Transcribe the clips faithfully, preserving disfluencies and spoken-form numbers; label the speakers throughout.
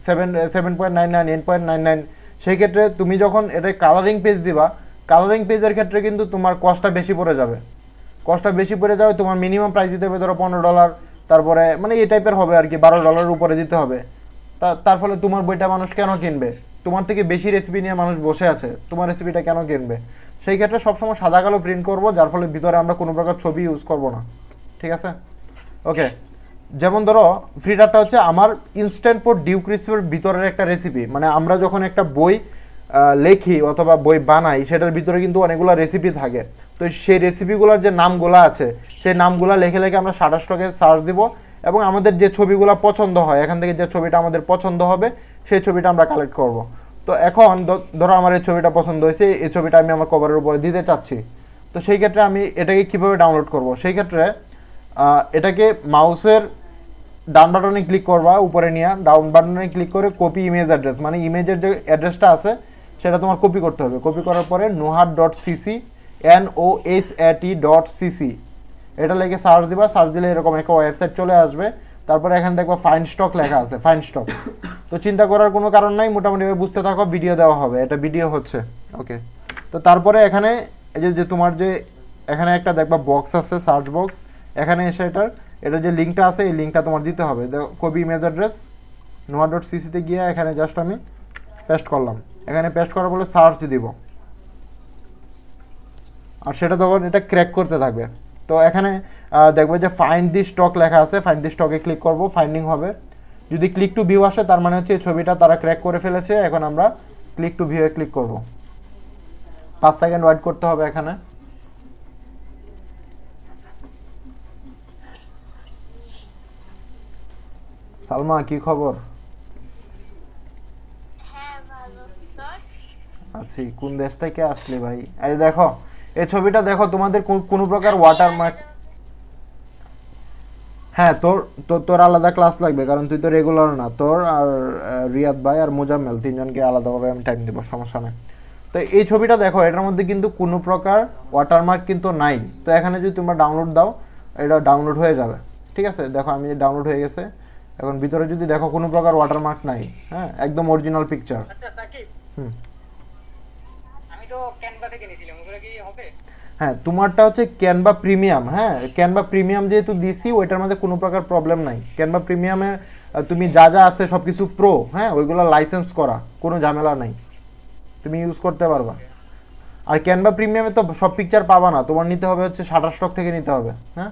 Speaker 1: Seven seven point nine nine eight point nine nine সেই ক্ষেত্রে তুমি যখন এটা কালারিং পেজ দিবা, কালারিং পেজের ক্ষেত্রে কিন্তু তোমার কস্টটা বেশি পড়ে যাবে, কস্টটা বেশি পড়ে যাবে। তোমার মিনিমাম প্রাইস দিতে হবে ধরো পনেরো ডলার, তারপরে মানে এই টাইপের হবে আর কি, বারো ডলারের উপরে দিতে হবে। তার ফলে তোমার বইটা মানুষ কেন কিনবে? তোমার থেকে বেশি রেসিপি নিয়ে মানুষ বসে আছে, তোমার রেসিপিটা কেন কিনবে? সেই ক্ষেত্রে সবসময় সাদা কালো প্রিন্ট করবো, যার ফলে ভিতরে আমরা কোনো প্রকার ছবি ইউজ করব না, ঠিক আছে? ওকে, যেমন ধরো ফ্রিটারটা হচ্ছে আমার ইনস্ট্যান্ট ফর ডিউ ক্রিস্পের ভিতরের একটা রেসিপি। মানে আমরা যখন একটা বই লেখি অথবা বই বানাই, সেটার ভিতরে কিন্তু অনেকগুলো রেসিপি থাকে। তো সেই রেসিপিগুলোর যে নামগুলো আছে, সেই নামগুলো লিখে লিখে আমরা শাটারস্টকে সার্চ দিব, এবং আমাদের যে ছবিগুলো পছন্দ হয়, এখান থেকে যে ছবিটা আমাদের পছন্দ হবে সেই ছবিটা আমরা কালেক্ট করব। তো এখন ধরো আমার এই ছবিটা পছন্দ হয়েছে, এই ছবিটা আমি আমার কভারের উপরে দিতে চাচ্ছি। তো সেই ক্ষেত্রে আমি এটাকে কিভাবে ডাউনলোড করব? সেই ক্ষেত্রে এটাকে মাউসের ডাউন বাটনে ক্লিক করবা, উপরে নিয়ে ডাউন বাটনে ক্লিক করে কপি ইমেজ অ্যাড্রেস, মানে ইমেজের যে অ্যাড্রেসটা আছে সেটা তোমার কপি করতে হবে। কপি করার পরে nohat dot cc, N O H A T dot cc, এটা লিখে সার্চ দিবা। সার্চ দিলে এরকম একটা ওয়েবসাইট চলে আসবে। তারপরে এখানে দেখবা ফাইন্ড স্টক লেখা আছে, ফাইন্ড স্টক। তো চিন্তা করার কোনো কারণ নাই, মোটামুটি বুঝতে থাকো, ভিডিও দেওয়া হবে, এটা ভিডিও হচ্ছে। ওকে, তো তারপরে এখানে এই যে যে তোমার যে এখানে একটা দেখবা বক্স আছে, সার্চ বক্স, এখানে এসে এটার এটা যে লিঙ্কটা আছে এই লিঙ্কটা তোমার দিতে হবে। Copy image address noah dot সিসিতে গিয়ে এখানে জাস্ট আমি পেস্ট করলাম। এখানে পেস্ট করার পরে সার্চ দিব, আর সেটা তখন এটা ক্র্যাক করতে থাকবে। তো এখানে দেখবো যে ফাইন্ড দি স্টক লেখা আছে, ফাইন্ড দি স্টকে ক্লিক করব, ফাইন্ডিং হবে। যদি ক্লিক টু ভিউ আসে তার মানে হচ্ছে এই ছবিটা তারা ক্র্যাক করে ফেলেছে। এখন আমরা ক্লিক টু ভিউয়ে ক্লিক করব, পাঁচ সেকেন্ড ওয়েট করতে হবে এখানে। সালমা কি খবর? আচ্ছা, কোন দেশ থেকে আসলে ভাই? এই দেখো এই ছবিটা দেখো, তোমাদের কোনো প্রকার ওয়াটারমার্ক, হ্যাঁ তোর তোর আলাদা ক্লাস লাগবে, কারণ তুই তো রেগুলার না। তোর আর রিয়াদ ভাই আর মুজাম্মেল তিনজনকে আলাদাভাবে আমি টাইম দেবো, সমস্যা নেই। তো এই ছবিটা দেখো, এটার মধ্যে কিন্তু কোনো প্রকার ওয়াটারমার্ক কিন্তু নাই। তো এখানে যদি তোমরা ডাউনলোড দাও, এটা ডাউনলোড হয়ে যাবে, ঠিক আছে? দেখো আমি ডাউনলোড হয়ে গেছে। এখন ভিতরে যদি দেখো কোনো প্রকার ওয়াটারমার্ক নাই, হ্যাঁ একদম অরিজিনাল পিকচার। হুম, আমি তো ক্যানভা থেকে নিয়েছিলাম, ওগুলো কি হবে? হ্যাঁ, তোমারটা হচ্ছে ক্যানভা প্রিমিয়াম। হ্যাঁ, ক্যানভা প্রিমিয়াম যেহেতু দিছি, ওইটার মধ্যে কোনো প্রকার প্রবলেম নাই। ক্যানভা প্রিমিয়ামে তুমি যা যা আছে সব কিছু প্রো, হ্যাঁ ওইগুলো লাইসেন্স করা, কোনো ঝামেলা নাই, তুমি ইউজ করতে পারবা। আর ক্যানভা প্রিমিয়ামে তো সব পিকচার পাবা না, তোমার নিতে হবে হচ্ছে শাটারস্টক থেকে নিতে হবে। হ্যাঁ,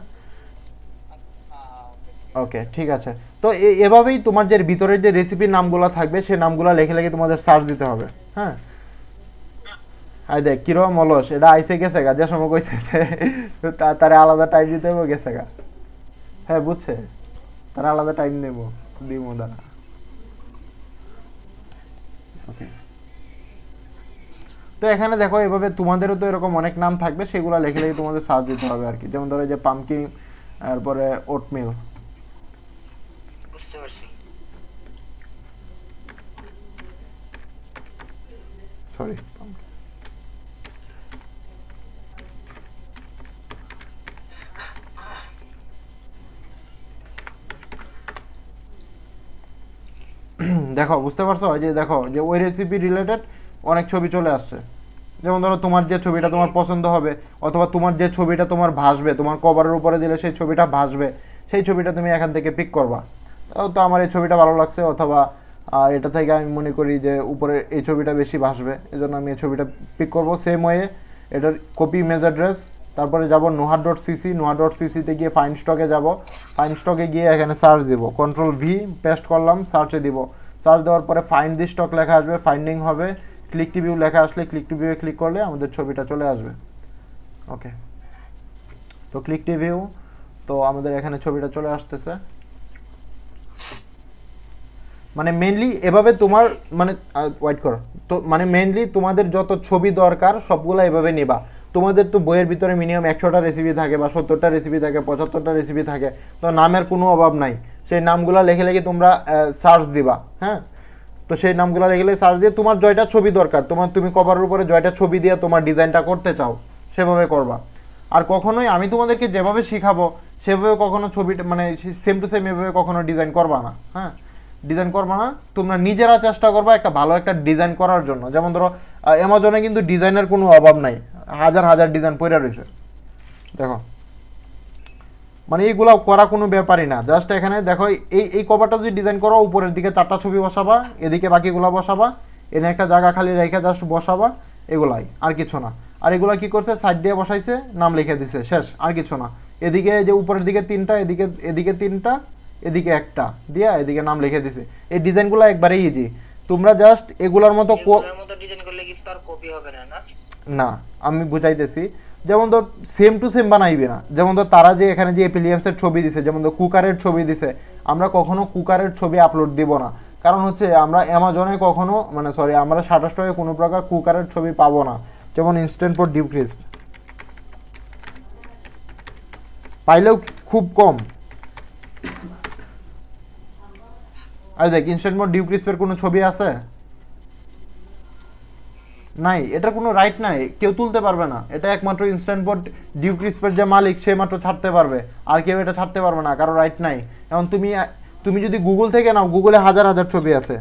Speaker 1: ওকে ঠিক আছে। তো এভাবেই তোমার যে ভিতরের যে রেসিপির নামগুলো থাকবে সেই নামগুলো লিখে লিখে তোমাদের সার্চ দিতে হবে। হ্যাঁ, আই দেখ কিরকম অলস, এটা আইসে গেছে গা, যে সময় কইছে তারা আলাদা টাইম দিতে হবে, গেছে গা। হ্যাঁ বুঝছে, তারা আলাদা টাইম নেব দিব দাঁড়া। ওকে, তো এখানে দেখো এভাবে তোমাদেরও তো এরকম অনেক নাম থাকবে, সেগুলো লিখে লিখে তোমাদের সার্চ দিতে হবে আর কি। যেমন ধরো যে পামকিন, তারপরে ওটমিল। বুঝতে পারছি, সরি। দেখো বুঝতে পারছো যে দেখো যে ওই রেসিপি রিলেটেড অনেক ছবি চলে আসছে। যেমন ধরো তোমার যে ছবিটা তোমার পছন্দ হবে, অথবা তোমার যে ছবিটা তোমার ভাসবে, তোমার কভারের উপরে দিলে সেই ছবিটা ভাসবে, সেই ছবিটা তুমি এখান থেকে পিক করবা। তো আমার এই ছবিটা ভালো লাগছে, অথবা এটা থেকে আমি মনে করি যে উপরে এই ছবিটা বেশি ভাসবে, এই জন্য আমি এই ছবিটা পিক করবো। সেম ওয়ে এটার কপি ইমেজ অ্যাড্রেস, তারপরে যাব noah dot cc, noah dot সিসিতে গিয়ে ফাইন স্টকে যাব, ফাইন স্টকে গিয়ে এখানে সার্চ দিব, কন্ট্রোল ভি পেস্ট করলাম, সার্চে দিব। সার্চ দেওয়ার পরে ফাইন্ড দি স্টক লেখা আসবে, ফাইন্ডিং হবে, ক্লিক টু ভিউ লেখা আসলে ক্লিক টু ভিউয়ে ক্লিক করলে আমাদের ছবিটা চলে আসবে। ওকে, তো ক্লিক টু ভিউ, তো আমাদের এখানে ছবিটা চলে আসতেছে। মানে মেইনলি এভাবে তোমার মানে ওয়েট করো তো, মানে মেইনলি তোমাদের যত ছবি দরকার সবগুলো এভাবে নিবা। তোমাদের তো বইয়ের ভিতরে মিনিমাম একশোটা রেসিপি থাকে, বা সত্তরটা রেসিপি থাকে, পঁচাত্তরটা রেসিপি থাকে, তো নামের কোনো অভাব নাই। সেই নামগুলো লিখে লিখে তোমরা সার্চ দিবা। হ্যাঁ, তো সেই নামগুলো লিখলে সার্চ দিয়ে তোমার জয়টা ছবি দরকার, তোমার তুমি কভারের উপরে জয়টা ছবি দিয়ে তোমার ডিজাইনটা করতে চাও, সেভাবে করবা। আর কখনোই আমি তোমাদেরকে যেভাবে শিখাবো সেভাবে কখনো ছবিটা মানে সেম টু সেম এভাবে কখনো ডিজাইন করবা না। হ্যাঁ, ডিজাইন করবা না, তোমরা নিজেরা চেষ্টা করবা একটা ভালো একটা ডিজাইন করার জন্য। যেমন ধরো অ্যামাজনে কিন্তু ডিজাইনের কোনো অভাব নাই, হাজার হাজার ডিজাইন পড়ে রয়েছে দেখো, মানে এইগুলো করা কোনো ব্যাপারই না। জাস্ট এখানে দেখো এই এই কভারটা যদি ডিজাইন করো, উপরের দিকে চারটা ছবি বসাবা, এদিকে বাকিগুলো বসাবা, এনে একটা জায়গা খালি রেখে জাস্ট বসাবা, এগুলাই, আর কিছু না। আর এগুলা কি করছে, সাইড দিয়ে বসাইছে, নাম লিখে দিছে, শেষ, আর কিছু না। এদিকে যে উপরের দিকে তিনটা, এদিকে এদিকে তিনটা, এদিকে একটা দিয়া এদিকে নাম লিখে দিছে। এই ডিজাইনগুলো একবারে ইজি, তোমরা জাস্ট এগুলার মতো
Speaker 2: ডিজাইন করলে কি তার কপি হবে না?
Speaker 1: না, আমি বুঝাইতেছি। যেমন ধর সেম টু সেম বানাইবে না। যেমন ধর তারা যে এখানে যে অ্যাপ্লিয়েন্সের ছবি দিছে, যেমন ধর কুকারের ছবি দিছে, আমরা কখনো কুকারের ছবি আপলোড দিব না। কারণ হচ্ছে আমরা অ্যামাজনে কখনো, মানে সরি, আমরা সাতাশ টাকায় কোনো প্রকার কুকারের ছবি পাবো না। যেমন ইনস্ট্যান্ট পট ডিপ ক্রিস্প পাইলেও খুব কম। আর দেখ, ইনস্ট্যান্ট পট ডিপ ক্রিস্পের কোনো ছবি আছে? নাই, এটার কোনো রাইট নাই, কেউ তুলতে পারবে না। এটা একমাত্র ইনস্ট্যান্ট পট ডিউ ক্রিস্পের যে মালিক সে মাত্র ছাড়তে পারবে, আর কেউ এটা ছাড়তে পারবে না, কারো রাইট নাই। এখন তুমি তুমি যদি গুগল থেকে নাও, গুগলে হাজার হাজার ছবি আছে,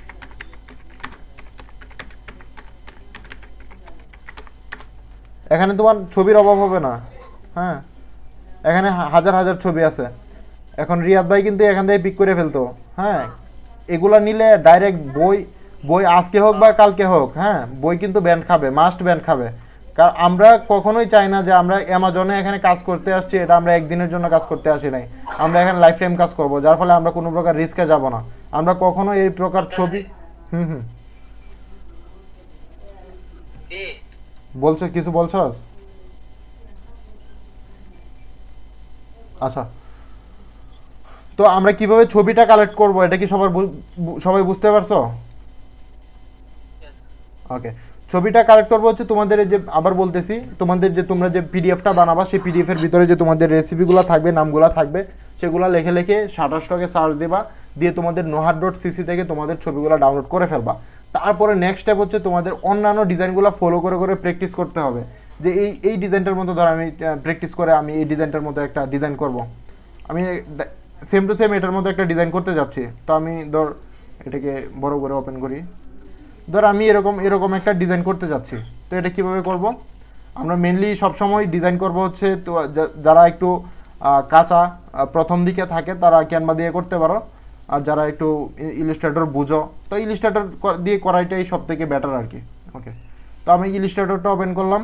Speaker 1: এখানে তোমার ছবির অভাব হবে না। হ্যাঁ, এখানে হাজার হাজার ছবি আছে। এখন রিয়াদ ভাই কিন্তু এখান থেকে পিক করে ফেলতো। হ্যাঁ, এগুলা নিলে ডাইরেক্ট বই বই আজকে হোক বা কালকে হোক, হ্যাঁ, বই কিন্তু ব্যান্ড খাবে, মাস্ট ব্যান্ড খাবে। কারণ আমরা কখনোই চাই না যে আমরা অ্যামাজনে এখানে কাজ করতে আসছি, এটা আমরা একদিনের জন্য কাজ করতে আসি নাই, আমরা এখানে লাইফ টাইম কাজ করব, যার ফলে আমরা কোনো প্রকার রিস্কে যাব না। আমরা কখনো এই প্রকার ছবি হুম হুম বলছো, কিছু বলছস? আচ্ছা, তো আমরা কিভাবে ছবিটা কালেক্ট করব, এটা কি সবার সবাই বুঝতে পারছো? ওকে, ছবিটা কালেক্ট করবো হচ্ছে তোমাদের যে, আবার বলতেছি, তোমাদের যে তোমরা যে পিডিএফটা বানাবা, সেই পিডিএফ এর ভিতরে যে তোমাদের রেসিপিগুলো থাকবে, নামগুলো থাকবে, সেগুলো লিখে লিখে শাটারস্টকে সার্চ দেবা, দিয়ে তোমাদের নোহাট ডট সিসি থেকে তোমাদের ছবিগুলো ডাউনলোড করে ফেলবা। তারপরে নেক্সট স্টেপ হচ্ছে তোমাদের অন্যান্য ডিজাইনগুলো ফলো করে করে প্র্যাকটিস করতে হবে, যে এই এই ডিজাইনটার মতো ধর আমি প্র্যাকটিস করে আমি এই ডিজাইনটার মতো একটা ডিজাইন করব। আমি সেম টু সেম এটার মতো একটা ডিজাইন করতে যাচ্ছি, তো আমি ধর এটাকে বড় করে ওপেন করি। ধর আমি এরকম এরকম একটা ডিজাইন করতে যাচ্ছি, তো এটা কিভাবে করব? আমরা মেনলি সবসময় ডিজাইন করব হচ্ছে, তো যারা একটু কাঁচা প্রথম দিকে থাকে তারা ক্যানভা দিয়ে করতে পারো, আর যারা একটু ইলিস্ট্রেটর বুঝো, তো ইলিস্ট্রেটর দিয়ে করাইটাই সব থেকে বেটার আর কি। ওকে, তো আমি ইলিস্ট্রেটরটা ওপেন করলাম।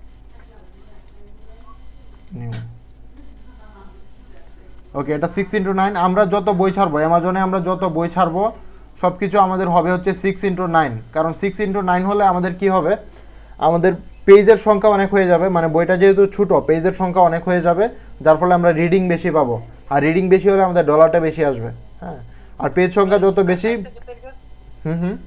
Speaker 1: ওকে, এটা সিক্স ইন্টু নাইন। আমরা যত বই ছাড়বো অ্যামাজনে, আমরা যত বই ছাড়বো সব কিছু আমাদের হবে হচ্ছে সিক্স ইন্টু নাইন। কারণ সিক্স ইন্টু নাইন হলে আমাদের কি হবে, আমাদের পেজের সংখ্যা অনেক হয়ে যাবে, মানে বইটা যেহেতু ছোটো, পেজের সংখ্যা অনেক হয়ে যাবে, যার ফলে আমরা রিডিং বেশি পাবো, আর রিডিং বেশি হলে আমাদের ডলারটা বেশি আসবে। হ্যাঁ, আর পেজ সংখ্যা যত বেশি, hmm hmm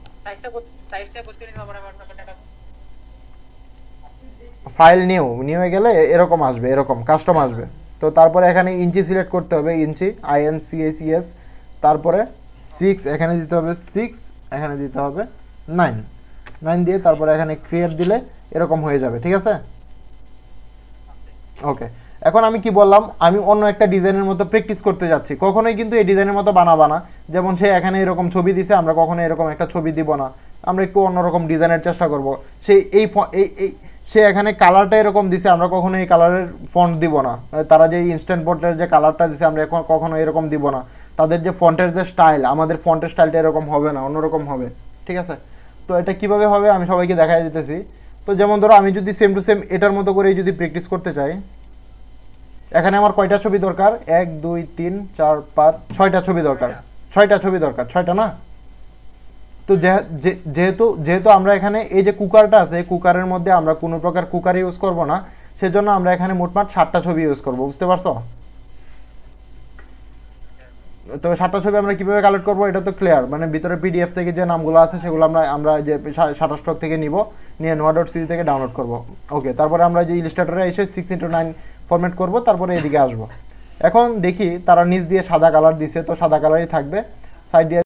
Speaker 1: file new new হয়ে গেলে এরকম আসবে, এরকম কাস্টম আসবে। তো তারপরে এখানে ইঞ্চি সিলেক্ট করতে হবে, inch, I N C A C S, তারপরে সিক্স এখানে দিতে হবে, সিক্স এখানে দিতে হবে, নাইন নাইন দিয়ে তারপরে এখানে ক্রিয়েট দিলে এরকম হয়ে যাবে। ঠিক আছে, ওকে। এখন আমি কি বললাম, আমি অন্য একটা ডিজাইনের মতো প্র্যাকটিস করতে যাচ্ছি, কখনোই কিন্তু এই ডিজাইনের মতো বানাবা না। যেমন সে এখানে এরকম ছবি দিছে, আমরা কখনো এরকম একটা ছবি দিব না, আমরা একটু অন্যরকম ডিজাইনের চেষ্টা করব। সেই এই এই সে এখানে কালারটা এরকম দিছে, আমরা কখনো এই কালারের ফন্ট দিব না। তারা যে ইনস্ট্যান্ট বোর্ডের যে কালারটা দিছে, আমরা এখন কখনো এরকম দিব না। তাদের যে ফন্টের যে স্টাইল, আমাদের ফন্টের স্টাইলটা এরকম হবে না, অন্যরকম হবে। ঠিক আছে, তো এটা কিভাবে হবে আমি সবাইকে দেখাই দিতেছি। তো যেমন ধরো আমি যদি সেম টু সেম এটার মতো করেই যদি প্র্যাকটিস করতে চাই, এখানে আমার কয়টা ছবি দরকার, এক দুই তিন চার পাঁচ ছয়টা ছবি দরকার, ছয়টা ছবি দরকার, ছয়টা না? তো যেহেতু যেহেতু আমরা এখানে এই যে কুকারটা আছে, এই কুকারের মধ্যে আমরা কোনো প্রকার কুকার ইউজ করব না, সেজন্য আমরা এখানে মোটমাট সাতটা ছবি ইউজ করব। বুঝতে পারছো? তবে সাতটা ছবি আমরা কিভাবে কালেক্ট করবো এটা তো ক্লিয়ার, মানে ভিতরে পিডিএফ থেকে যে নামগুলো আছে সেগুলো আমরা আমরা যে সাতাশ স্টক থেকে নিব, নিয়ে নোয়া ডট সিরি থেকে ডাউনলোড করবো। ওকে, তারপরে আমরা যে ইলিস্ট্রেটরে এসে সিক্স ইন্টু নাইন ফরম্যাট করবো, তারপরে এদিকে আসবো। এখন দেখি তারা নিচ দিয়ে সাদা কালার দিছে, তো সাদা কালারই থাকবে। সাইড দিয়ে